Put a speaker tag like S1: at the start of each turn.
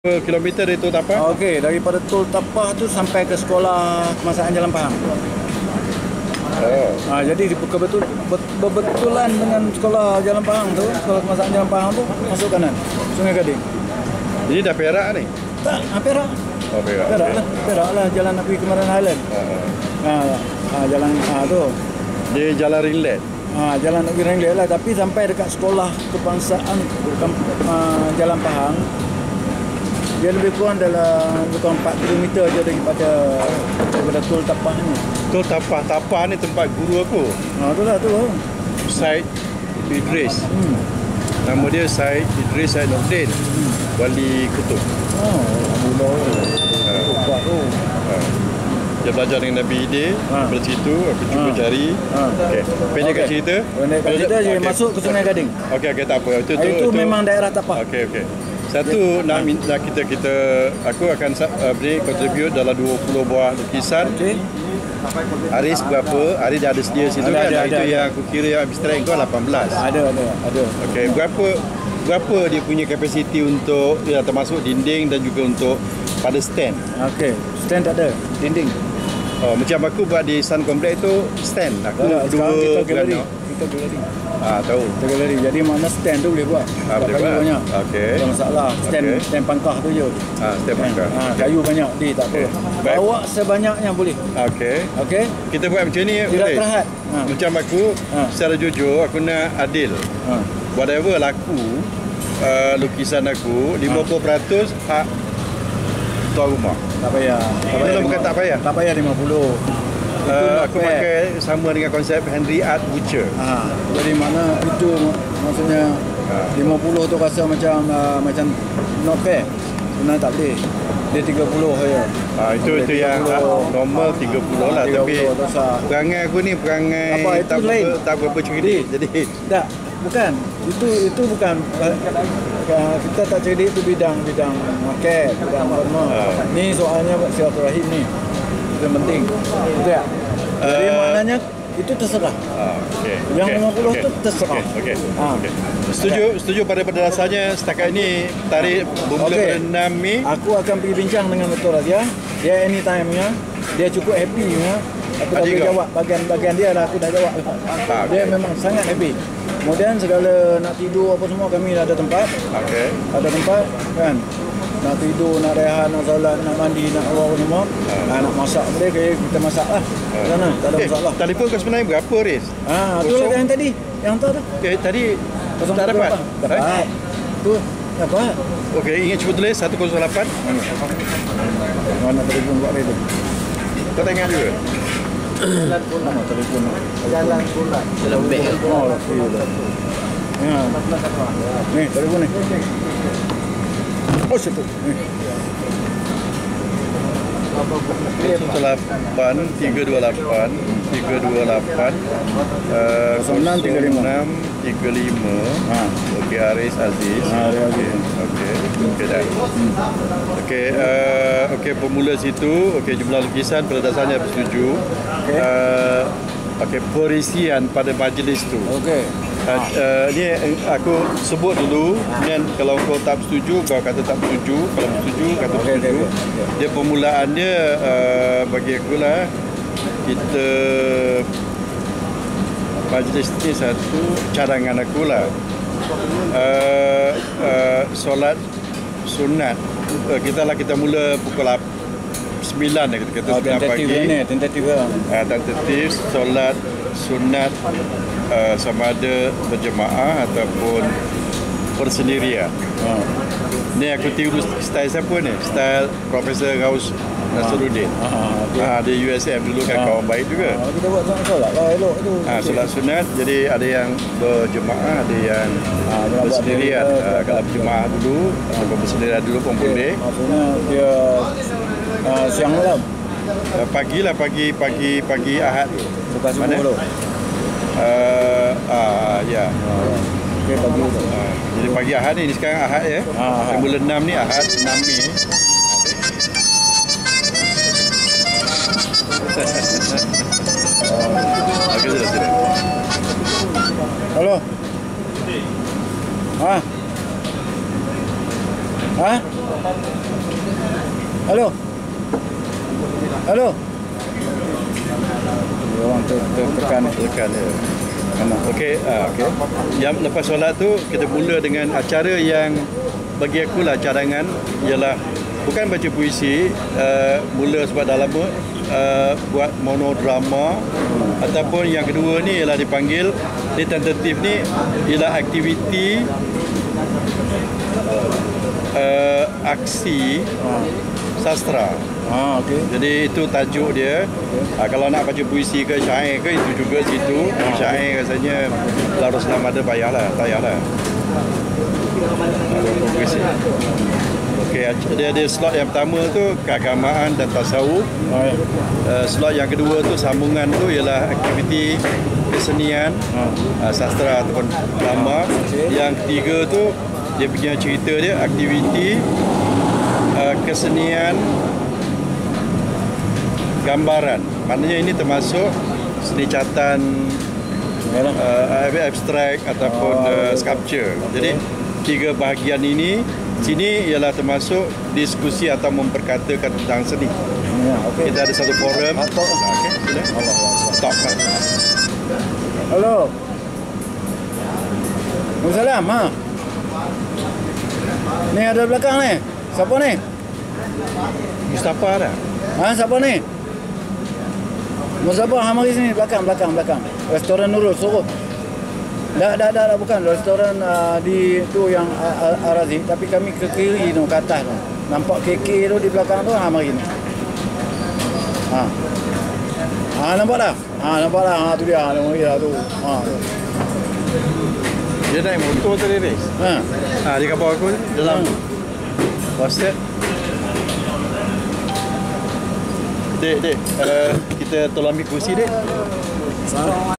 S1: Kilometer dari Tol Tapah?
S2: Okey, daripada Tol Tapah tu sampai ke sekolah Kemasaan Jalan Pahang. Jadi kebetulan dengan sekolah Jalan Pahang tu, sekolah Kemasaan Jalan Pahang tu masuk kanan, Sungai Gading.
S1: Ini dah Perak ni?
S2: Tak, Perak.
S1: Oh, Perak.
S2: Perak lah jalan nak pergi ke Kemaran Highland. Jalan tu.
S1: Dia jalan ringlet.
S2: Jalan nak pergi Ringlet lah, tapi sampai dekat sekolah kebangsaan Jalan Pahang, dia lebih kurang dalam 4 km je daripada Tol Tapah ni.
S1: Tol Tapah ni tempat guru aku.
S2: Itulah tu.
S1: Syed Idris. Nama dia Syed Idris Zainuddin. Wali Kutub.
S2: Alhamdulillah.
S1: Dia belajar dengan Nabi Hidayah. Dari situ aku cuba cari. Pendekkan cerita.
S2: Pendekkan cerita je masuk ke Sungai Gading.
S1: Okey, tak apa.
S2: Itu memang daerah Tapah.
S1: Okey. Satu nak minta aku akan contribute dalam 20 buah lukisan. Aris berapa? Aris dah ada sedia situ kan? Itu yang aku kira yang abstrak kau 18.
S2: Ada.
S1: Okey, berapa dia punya kapasiti untuk termasuk dinding dan juga untuk pada stand?
S2: Okey, stand tak ada, dinding.
S1: Macam aku buat di Sun Complex tu stand. Aku
S2: kita galeri.
S1: Tahu.
S2: Kita galeri. Jadi mana stand tu boleh buat.
S1: Boleh buat.
S2: Banyak.
S1: Okey.
S2: Tak masalah. Stand pangkah tu je.
S1: Stand pangkah.
S2: Kayu banyak tak apa. Bawa sebanyaknya boleh. Okey.
S1: Kita buat macam ni
S2: tidak
S1: boleh.
S2: Terhad.
S1: Macam aku secara jujur aku nak adil. Whatever laku lukisan aku 50% hak tuan rumah.
S2: Tak payah.
S1: Bukan tak payah.
S2: Tak payah 50.
S1: Aku pakai sama dengan konsep Henry Art Butcher.
S2: Jadi mana itu maksudnya 50 tu rasa macam not fair. Sebenarnya tak boleh. Dia 30 saja.
S1: Itu yang normal 30 lah. Tapi perangai aku ni perangai tak berapa cerdik. Jadi
S2: tak. Bukan. Itu bukan. Kita tak cerdik itu bidang market, bidang normal. Ni soalnya silaturahim ni. Itu yang penting. Betul tak? Jadi maknanya itu terserah. Yang 50 tu terserah.
S1: Okey. Setuju pada dasarnya setakat ini tarikh bermula pada 6 Mei.
S2: Aku akan pergi bincang dengan Dr. Razia. Dia anytime nya. Dia cukup happy nya. Aku dah boleh jawab bagian dia dah aku dah jawab. Dia memang sangat happy. Kemudian segala nak tidur apa semua kami dah ada tempat. Ada tempat kan. Nak tidur, nak rehat, nak solat, nak mandi, nak apa semua. Nak masak boleh kita masak lah. Sana tak ada masalah.
S1: Telefon kau sebenarnya berapa, Riz?
S2: Tu lah yang tadi. Yang tu tu.
S1: Tadi tak dapat.
S2: Dapat. Tu dapat.
S1: Okey, ingat cuba tulis 108.
S2: Mana telefon buat tu?
S1: Kau tak ingat juga?
S2: Jalan pulang. Telefon. Jalan pulang.
S3: Dalam beg.
S2: Ni telefon ni. Oh situ.
S1: 08 328 0935. Okey, Aris Aziz. Okey dah. Okey bermula situ. Okey, jumlah lukisan pada dasarnya bersetuju. Okey, perisian pada majlis tu.
S2: Okey.
S1: Ni aku sebut dulu, dan kalau kau tak setuju kau kata tak setuju, kalau setuju kata setuju. Dia permulaan dia bagi aku lah, kita majlis ni satu cadangan aku lah. Solat sunat kita mula pukul 9 kita kata 9 pagi. Tentatif solat sunat sama ada berjemaah ataupun bersendirian. Ni aku tiru style siapa ni? Style Profesor Ghaus Nasruddin. Dia USM dulu kan, kawan baik juga.
S2: Kita buat solat lah elok tu.
S1: Solat sunat, jadi ada yang berjemaah, ada yang bersendirian. Kalau berjemaah dulu atau bersendirian dulu pun boleh.
S2: Maksudnya dia siang malam.
S1: Pagi Ahad.
S2: Bukan subuh tu.
S1: Ya.
S2: Okey, pagi tu.
S1: Jadi pagi Ahad ni sekarang Ahad ya. Mula 6 ni Ahad 6 Mei. Okey, sudah.
S2: Halo. Ha? Halo. Halo. Orang tekan
S1: ya. Okey, okey. Yang lepas solat tu kita mula dengan acara yang bagi aku lah cadangan ialah bukan baca puisi, mula sebab dah lama buat monodrama, ataupun yang kedua ni ialah dipanggil ni tentatif ni ialah aktiviti aksi sastra.
S2: okey.
S1: Jadi itu tajuk dia. Kalau nak baca puisi ke syair ke itu juga situ. Syair rasanya larut selam ada payahlah, payahlah. Puisi. Okey, dia ada slot yang pertama tu keagamaan dan tasawuf. Slot yang kedua tu sambungan tu ialah aktiviti kesenian, sastra ataupun drama. Yang ketiga tu dia punya cerita dia aktiviti kesenian gambaran. Maknanya ini termasuk seni catatan abstrak ataupun sculpture. Jadi tiga bahagian ini sini ialah termasuk diskusi atau memperkatakan tentang seni. Okay. Kita ada satu forum. Okey, sila. Stop.
S2: Halo. Waalaikumsalam. Ha. Ni ada belakang ni. Siapa ni?
S1: Mustafa dah.
S2: Ha, siapa ni? Mustafa, mari sini belakang. Restoran Nurul suruh. Dah bukan restoran di tu yang Arazi, tapi kami ke kiri tu, ke atas tu. Nampak KK tu di belakang tu, mari ni. Nampak dah? Nampak dah. Tu dia, mari dah tu.
S1: Dia naik motor tadi, Rex. Dia kat bawah aku dalam WhatsApp. Dek, kita tolong ambil kursi, Dek.